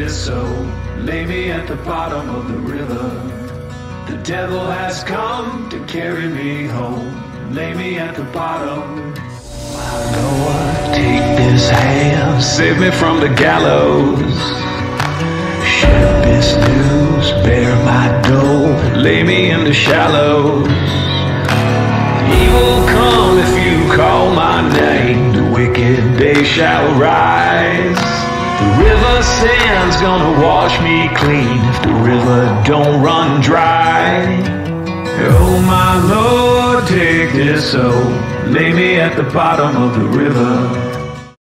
this soul, lay me at the bottom of the river. The devil has come to carry me home, lay me at the bottom. My Lord, take this hand, save me from the gallows. Ship is loose, bear my dough, lay me in the shallows. Evil come if you call my name, the wicked day shall rise. The river sand's gonna wash me clean if the river don't run dry. Oh my Lord, take this soul, lay me at the bottom of the river.